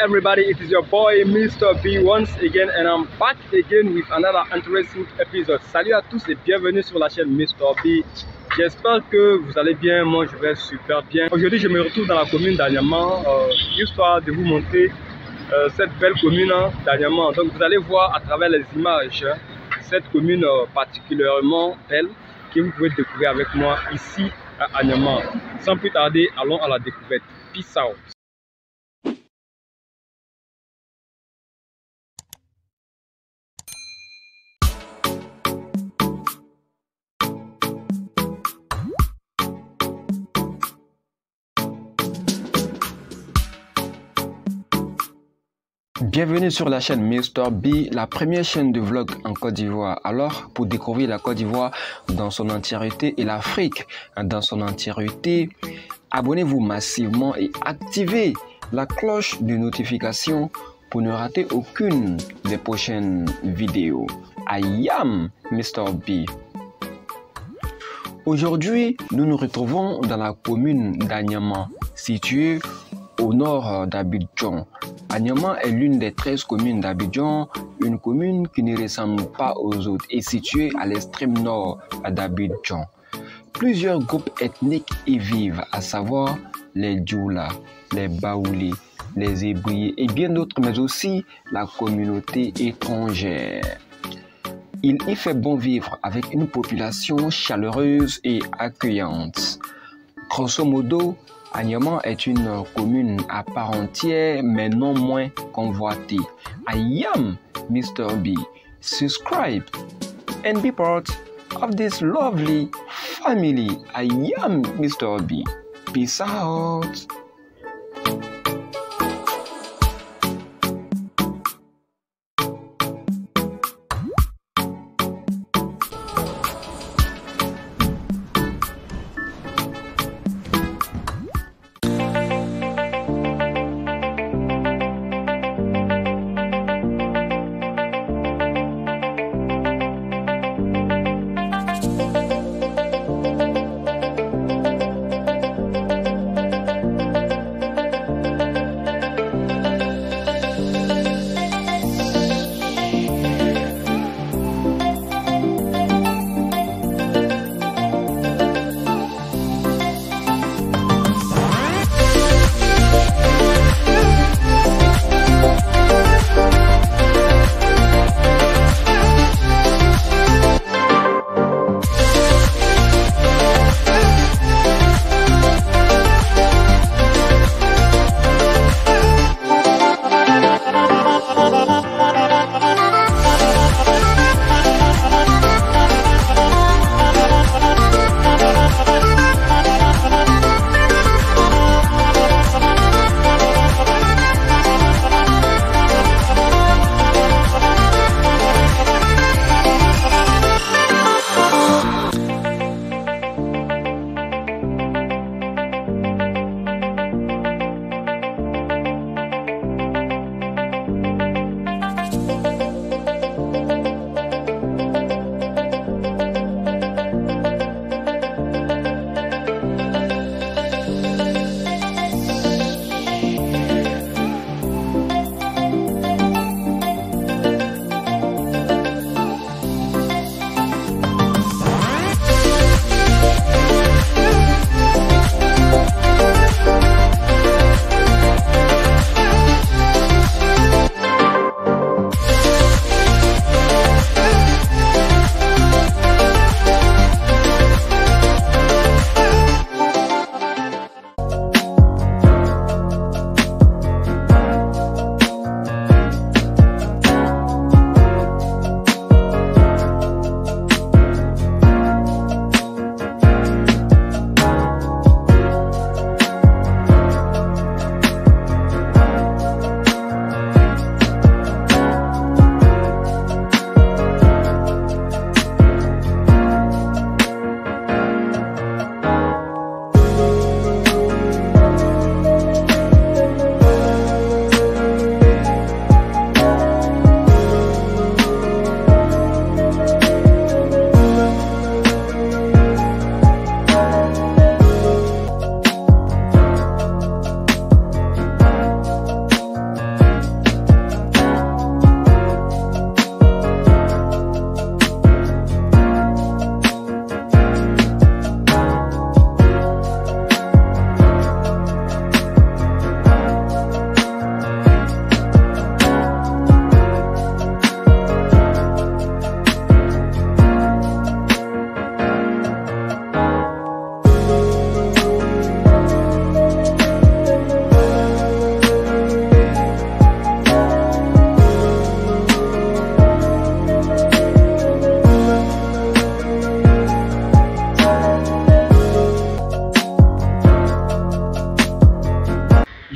everybody, it is your boy Mr. B once again and I'm back again with another interesting episode. Salut à tous et bienvenue sur la chaîne Mr. B. J'espère que vous allez bien, moi je vais super bien. Aujourd'hui je me retrouve dans la commune d'Anyama, histoire de vous montrer cette belle commune d'Anyama. Donc vous allez voir à travers les images cette commune particulièrement belle que vous pouvez découvrir avec moi ici à Anyama. Sans plus tarder, allons à la découverte. Peace out. Bienvenue sur la chaîne Mr. B, la première chaîne de vlog en Côte d'Ivoire. Alors, pour découvrir la Côte d'Ivoire dans son entièreté et l'Afrique dans son entièreté, abonnez-vous massivement et activez la cloche de notification pour ne rater aucune des prochaines vidéos. I am Mr. B. Aujourd'hui, nous nous retrouvons dans la commune d'Anyama, située au nord d'Abidjan. Anyama est l'une des 13 communes d'Abidjan, une commune qui ne ressemble pas aux autres et située à l'extrême nord d'Abidjan. Plusieurs groupes ethniques y vivent, à savoir les Djoula, les Baoulés, les Ébriers et bien d'autres, mais aussi la communauté étrangère. Il y fait bon vivre avec une population chaleureuse et accueillante. Grosso modo, Anyama est une commune à part entière, mais non moins convoitée. I am Mr. B. Subscribe and be part of this lovely family. I am Mr. B. Peace out.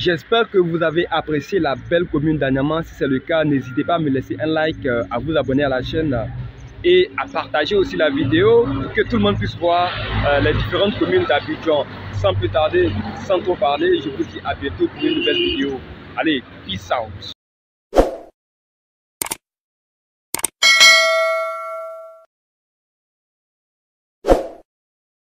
J'espère que vous avez apprécié la belle commune d'Anyama. Si c'est le cas, n'hésitez pas à me laisser un like, à vous abonner à la chaîne et à partager aussi la vidéo pour que tout le monde puisse voir les différentes communes d'Abidjan. Sans plus tarder, sans trop parler, je vous dis à bientôt pour une nouvelle vidéo. Allez, peace out.